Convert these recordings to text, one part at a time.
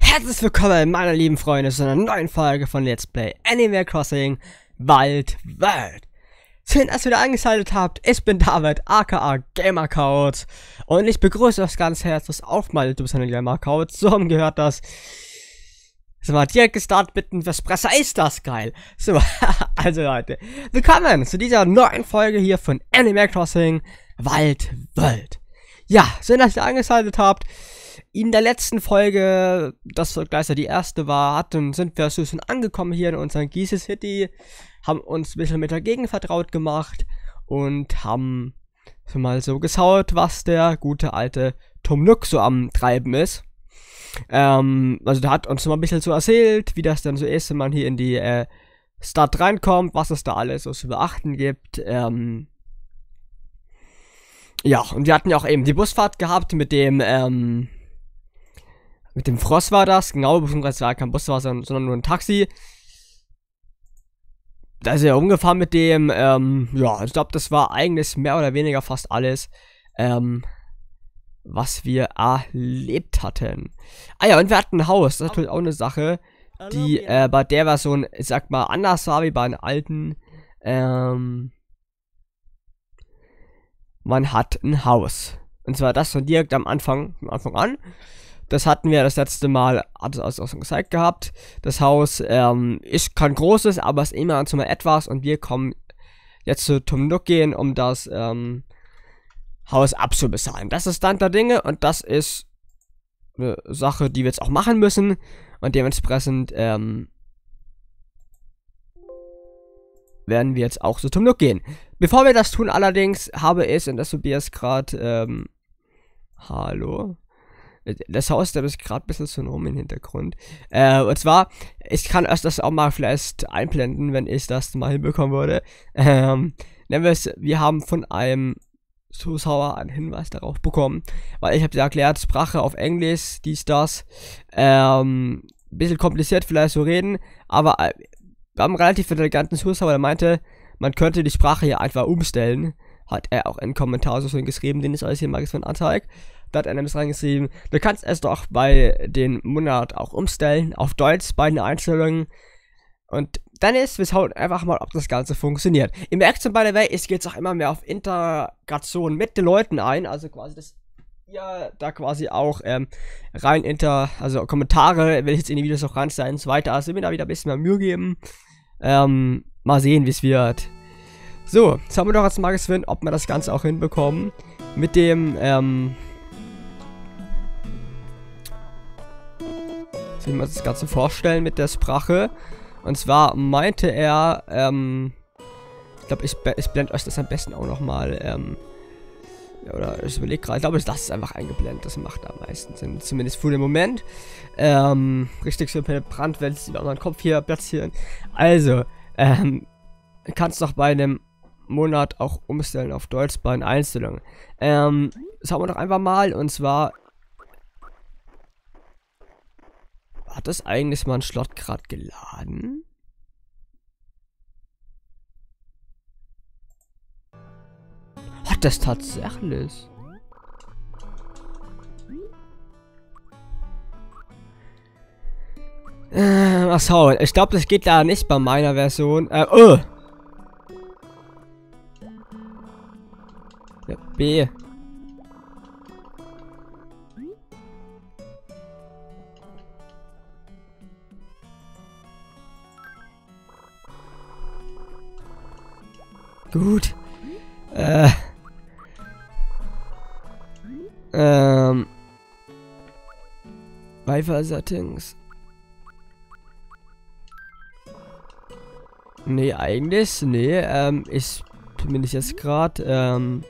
Herzlich willkommen, meine lieben Freunde, zu einer neuen Folge von Let's Play Animal Crossing Wild World. Schön, dass ihr wieder eingeschaltet habt. Ich bin David, aka Gamercouch, und ich begrüße euch ganz herzlich auf meinem YouTube-Channel Gamercouch. So haben gehört das. So, mal direkt gestartet mit einem Versprecher. Ist das geil? So, also Leute, willkommen zu dieser neuen Folge hier von Animal Crossing Wild World. Ja, schön, dass ihr eingeschaltet habt. In der letzten Folge, das gleich die erste war, sind wir so schon angekommen hier in unserem Geese City, haben uns ein bisschen mit der Gegend vertraut gemacht und haben schon mal so geschaut, was der gute alte Tom Nook so am Treiben ist. Also der hat uns mal ein bisschen so erzählt, wie das dann so ist, wenn man hier in die Stadt reinkommt, was es da alles so zu beachten gibt. Ja, und wir hatten ja auch eben die Busfahrt gehabt mit dem Frost war das, genau, beziehungsweise war kein Bus, sondern nur ein Taxi. Da ist er umgefahren mit dem, ja, ich glaube, das war eigentlich mehr oder weniger fast alles, was wir erlebt hatten. Ah ja, und wir hatten ein Haus, das ist natürlich auch eine Sache, die bei der Version, ich sag mal, anders war wie bei den alten. Man hat ein Haus. Und zwar das von direkt am Anfang an. Das hatten wir das letzte Mal, hat es auch schon gezeigt gehabt. Das Haus ist kein großes, aber es ist immer zu mal etwas. Und wir kommen jetzt zu Tom Nook gehen, um das Haus abzubezahlen. Das ist Stand der Dinge und das ist eine Sache, die wir jetzt auch machen müssen. Und dementsprechend werden wir jetzt auch zu Tom Nook gehen. Bevor wir das tun allerdings, habe ich, und das probiere ich gerade, hallo? Das Haus, da ist gerade ein bisschen so rum im Hintergrund. Und zwar, ich kann euch das auch mal vielleicht einblenden, wenn ich das mal hinbekommen würde. Nennen wir es, wir haben von einem Zuschauer einen Hinweis darauf bekommen, weil ich habe ja erklärt, Sprache auf Englisch, dies, das, bisschen kompliziert vielleicht so reden, aber wir haben einen relativ intelligenten Zuschauer, der meinte, man könnte die Sprache hier einfach umstellen. Hat er auch einen Kommentar so schön geschrieben, den ich euch hier mal anzeige. Da hat er nämlich reingeschrieben, du kannst es doch bei den Monat auch umstellen, auf Deutsch bei den Einstellungen. Und dann wir schauen einfach mal, ob das Ganze funktioniert. Ihr merkt schon, by the way, es geht auch immer mehr auf Integration mit den Leuten ein, also quasi, dass ihr da quasi auch also Kommentare, will ich jetzt in die Videos auch reinstellen und so weiter, also mir da wieder ein bisschen mehr Mühe geben. Mal sehen, wie es wird. So, jetzt haben wir doch jetzt mal gesehen, ob wir das Ganze auch hinbekommen. Mit dem, soll ich mir das Ganze vorstellen mit der Sprache. Und zwar meinte er, ich glaube, ich blende euch das am besten auch nochmal, ja, oder ich überlege gerade, ich glaube, ich lasse es einfach eingeblendet, das macht am meisten Sinn, zumindest für den Moment. Richtig so penetrant, wenn es über meinen Kopf hier platzieren. Also, kannst doch bei einem Monat auch umstellen auf Deutsch bei den Einstellungen. Schauen wir doch einfach mal, und zwar hat das eigentlich mal ein Slot gerade geladen? Hat das tatsächlich? Mal schauen. Ich glaube, das geht da nicht bei meiner Version. Ja, B. Gut. Wi-Fi Settings. Nee, eigentlich, nee, ich zumindest jetzt gerade,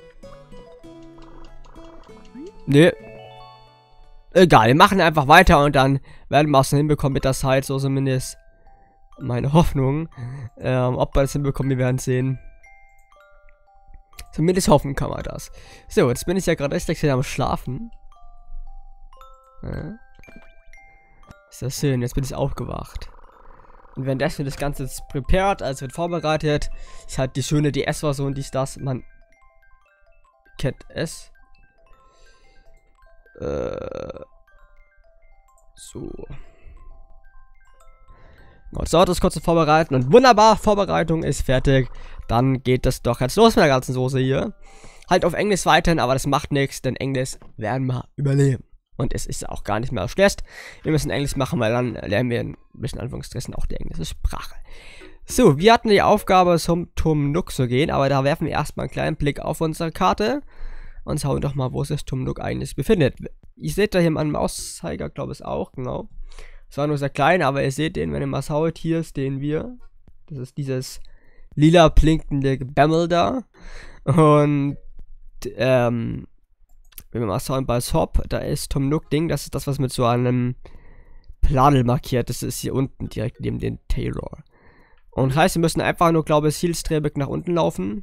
nee. Egal, wir machen einfach weiter und dann werden wir es hinbekommen mit der Zeit, so zumindest meine Hoffnung. Ob wir das hinbekommen, wir werden sehen. Zumindest hoffen kann man das. So, jetzt bin ich ja gerade echt am Schlafen. Ja. Ist das schön, jetzt bin ich aufgewacht. Und währenddessen das Ganze ist prepared, also wird vorbereitet, ist halt die schöne DS-Version, man kennt es. So. Jetzt dauert das kurz zu vorbereiten und wunderbar, Vorbereitung ist fertig. Dann geht das doch jetzt los mit der ganzen Soße hier. Halt auf Englisch weiterhin, aber das macht nichts, denn Englisch werden wir überleben. Und es ist auch gar nicht mehr schlecht. Wir müssen Englisch machen, weil dann lernen wir ein bisschen Anführungsstrichen auch die englische Sprache. So, wir hatten die Aufgabe, zum Tum Nook zu gehen, aber da werfen wir erstmal einen kleinen Blick auf unsere Karte und schauen doch mal, wo sich Tum Nook eigentlich befindet. Ihr seht da hier mal einen Mauszeiger, glaube ich auch, genau. Es war nur sehr klein, aber ihr seht den, wenn ihr mal schaut, hier stehen wir. Das ist dieses lila blinkende Gebämmel da. Und, wenn wir mal schauen bei Shop, da ist Tum Nook Ding, das ist das, was mit so einem Planel markiert. Das ist hier unten, direkt neben den Taylor. Und heißt, wir müssen einfach nur, glaube ich, zielstrebig nach unten laufen.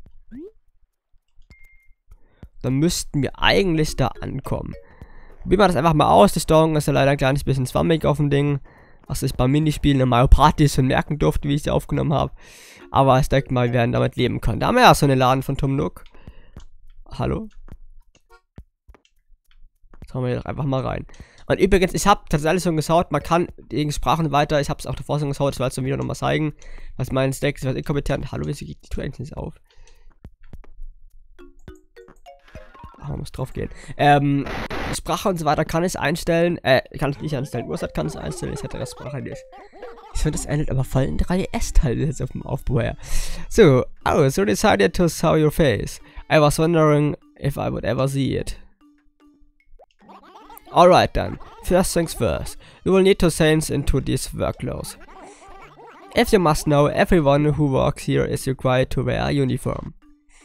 Dann müssten wir eigentlich da ankommen. Probieren wir das einfach mal aus. Die Steuerung ist ja leider ein kleines bisschen schwammig auf dem Ding. Was ich beim Minispielen in Mario Party schon merken durfte, wie ich sie aufgenommen habe. Aber ich denke mal, wir werden damit leben können. Da haben wir ja so einen Laden von Tum Nook. Hallo? Schauen wir doch einfach mal rein. Und übrigens, ich habe tatsächlich schon geschaut, man kann die Sprachen weiter, ich habe es auch davor schon geschaut, ich werde es dann wieder nochmal zeigen, was mein Stack ist, was inkompetent. Hallo, wieso geht die Tür eigentlich nicht auf? Ach, man muss drauf gehen. Sprache und so weiter kann ich einstellen, kann ich nicht einstellen, Uhrzeit kann ich einstellen, ich hätte das Sprache nicht. Ich finde, das ähnelt aber voll in 3DS-Teil jetzt auf dem Aufbau her. So, so decided to show your face. I was wondering if I would ever see it. Alright then, first things first, you will need to change into these work clothes. If you must know, everyone who works here is required to wear a uniform.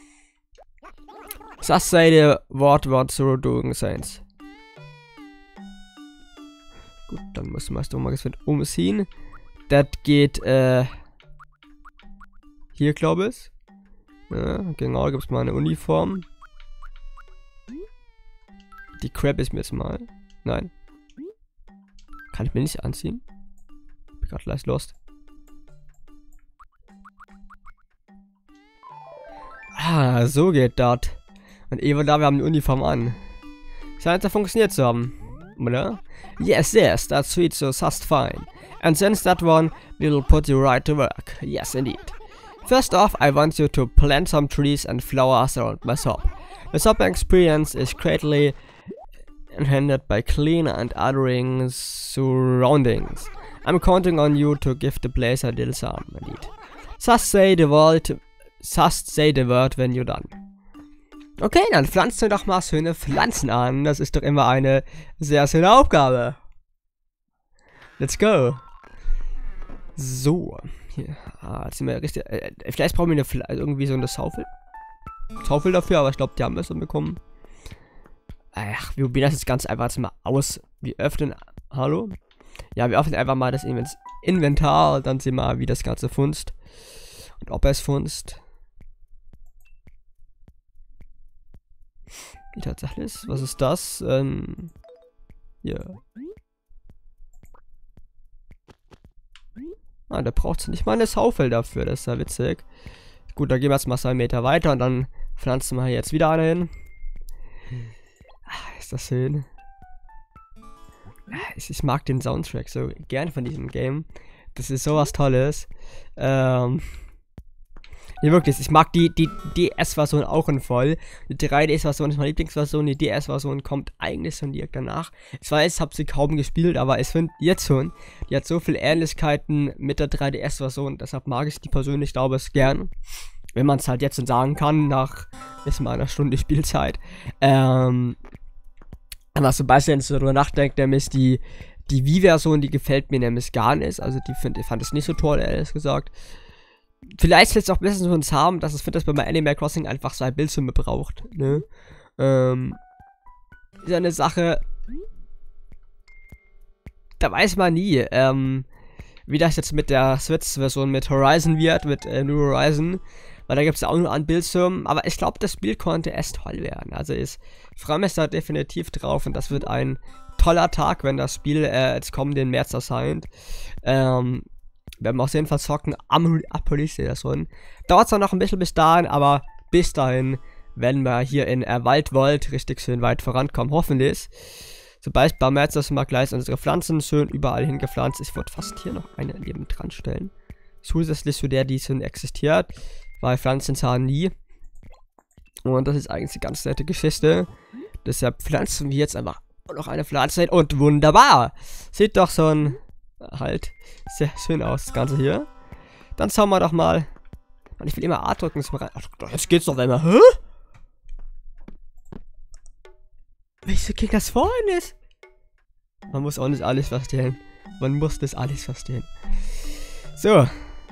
Just say the word what you're doing change. Gut, dann müssen wir es doch mal umziehen. Das geht, hier glaube ich. Ja, genau, da gibt es mal eine Uniform. Die Crab ist mir jetzt mal. Nein. Kann ich mir nicht anziehen? Bin gerade leicht lost. Ah, so geht das. Und eben da, wir haben die Uniform an. Scheint ja funktioniert zu haben. Oder? Yes, yes, that's sweet, so just fine. And since that one, we'll put you right to work. Yes, indeed. First off, I want you to plant some trees and flowers around my shop. The shopping experience is greatly enhanced by clean and ordering surroundings. I'm counting on you to give the place a little charm, indeed. Just say the word when you're done. Okay, dann pflanzt du doch mal schöne Pflanzen an. Das ist doch immer eine sehr schöne Aufgabe. Let's go. So. Hier. Jetzt sind wir richtig. Vielleicht brauchen wir irgendwie so eine Schaufel. Schaufel dafür, aber ich glaube, die haben wir schon bekommen. Ach, wir probieren das jetzt ganz einfach jetzt mal aus. Wir öffnen. Hallo? Ja, wir öffnen einfach mal das Inventar und dann sehen wir mal, wie das Ganze funzt. Und ob es funzt. Wie tatsächlich ist. Was ist das? Hier. Ah, da braucht es nicht mal eine Schaufel dafür. Das ist ja witzig. Gut, dann gehen wir jetzt mal 2 Meter weiter und dann pflanzen wir jetzt wieder eine hin. Ist das schön. Ich mag den Soundtrack so gern von diesem Game. Das ist sowas Tolles. Nee, wirklich, ich mag die DS-Version auch in voll. Die 3DS-Version ist meine Lieblingsversion. Die DS-Version kommt eigentlich schon direkt danach. Ich weiß, ich habe sie kaum gespielt, aber ich finde jetzt schon, die hat so viele Ähnlichkeiten mit der 3DS-Version. Deshalb mag ich die persönlich, glaube ich, gern. Wenn man es halt jetzt schon sagen kann, nach bis mal einer Stunde Spielzeit. Aber zum Beispiel, wenn ich darüber nachdenke, nämlich die Wii-Version, die gefällt mir nämlich gar nicht. Also die fand ich nicht so toll, ehrlich gesagt. Vielleicht ist es auch ein bisschen so ein Charme, dass ich finde, dass bei Animal Crossing einfach 2 Bildschirme braucht, ne? Ist eine Sache, da weiß man nie, wie das jetzt mit der Switch-Version mit Horizon wird, mit New Horizon, weil da gibt es ja auch nur einen Bildschirm, aber ich glaube, das Spiel konnte erst toll werden, also ich freue mich da definitiv drauf und das wird ein toller Tag, wenn das Spiel jetzt kommenden März erscheint, wir haben auf jeden Fall zocken am Release der schon. Dauert zwar noch ein bisschen bis dahin, aber bis dahin werden wir hier in Waldwold richtig schön weit vorankommen, hoffentlich. Sobald beim März das mal gleich unsere Pflanzen schön überall hingepflanzt. Ich würde fast hier noch eine neben dran stellen. Zusätzlich zu der, die schon existiert. Weil Pflanzen zahlen nie. Und das ist eigentlich eine ganz nette Geschichte. Deshalb pflanzen wir jetzt einfach noch eine Pflanze hin. Und wunderbar! Sieht doch schon halt sehr schön aus, das Ganze hier. Dann schauen wir doch mal. Und ich will immer A drücken. Ach, jetzt geht's doch immer. Hä? Wieso ging das vorhin nicht? Man muss auch nicht alles verstehen. Man muss das alles verstehen. So.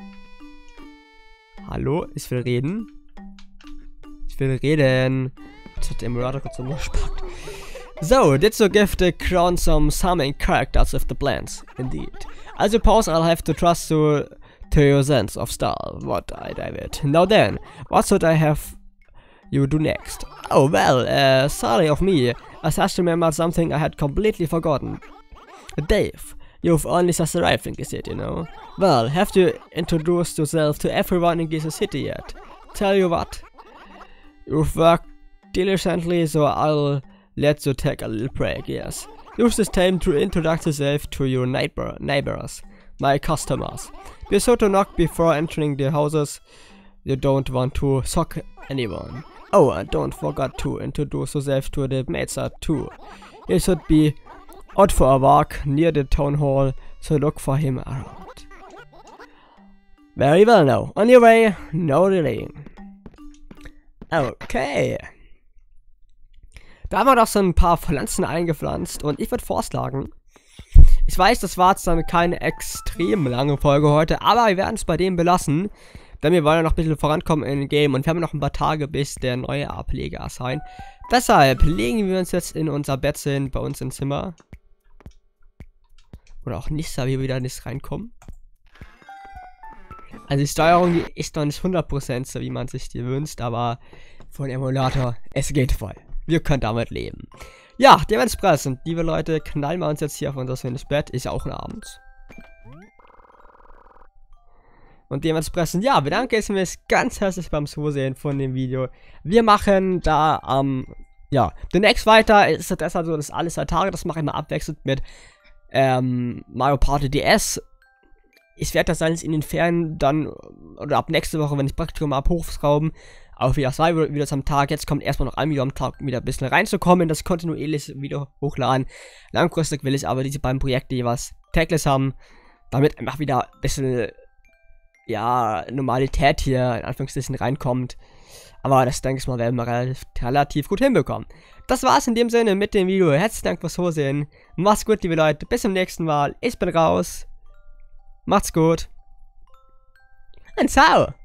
Hallo, ich will reden. Ich will reden. Jetzt hat der Emulator kurz umgespackt. So, did you give the crown some main characters with the plans? Indeed. I suppose I'll have to trust you to your sense of style. What I David. Now then, what should I have you do next? Oh well, sorry of me. I just remembered something I had completely forgotten. Dave, you've only just arrived in Giza City, you know. Well, have you introduced yourself to everyone in Giza City yet? Tell you what, you've worked diligently, so I'll let you take a little break, yes. Use this time to introduce yourself to your neighbors, my customers. Be sure to knock before entering the houses. You don't want to shock anyone. Oh, and don't forget to introduce yourself to the master too. He should be out for a walk near the town hall, so look for him around. Very well now. On your way, no delaying. Okay. Da haben wir doch so ein paar Pflanzen eingepflanzt und ich würde vorschlagen, ich weiß, das war jetzt dann keine extrem lange Folge heute, aber wir werden es bei dem belassen, denn wir wollen ja noch ein bisschen vorankommen in dem Game und wir haben noch ein paar Tage, bis der neue Ableger erscheint. Deshalb legen wir uns jetzt in unser Bett hin, bei uns im Zimmer. Oder auch nicht, da wir wieder nicht reinkommen. Also die Steuerung, die ist noch nicht 100% so, wie man sich die wünscht, aber von Emulator, es geht voll. Wir können damit leben. Ja, dementsprechend, liebe Leute, knallen wir uns jetzt hier auf unser schönes Bett. Ist ja auch ein Abend. Und dementsprechend, ja, bedanke ich mich ganz herzlich beim Zusehen von dem Video. Wir machen da ja, demnächst weiter. Ist das deshalb so, dass alle 2 Tage, das mache ich mal abwechselnd mit Mario Party DS. Ich werde das alles in den Ferien dann, oder ab nächste Woche, wenn ich Praktikum habe, hochschrauben. Auf wieder 2 Videos am Tag. Jetzt kommt erstmal noch ein Video am Tag, um wieder ein bisschen reinzukommen in das kontinuierliche Video hochladen. Langfristig will ich aber diese beiden Projekte jeweils täglich haben, damit einfach wieder ein bisschen, ja, Normalität hier in Anführungsstrichen reinkommt. Aber das, denke ich mal, werden wir relativ gut hinbekommen. Das war's in dem Sinne mit dem Video. Herzlichen Dank fürs Zusehen. Macht's gut, liebe Leute. Bis zum nächsten Mal. Ich bin raus. Macht's gut. Und ciao.